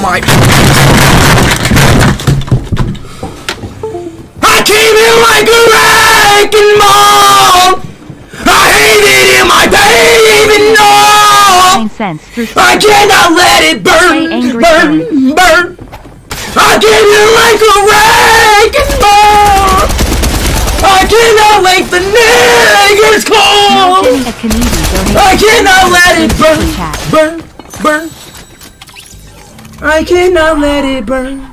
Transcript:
my... I came in like a wrecking ball. I hate it in my paving all. I cannot let it burn, burn, burn. I came in like a wrecking ball. I cannot wait the niggers call. I cannot let it burn, burn, burn. I cannot let it burn.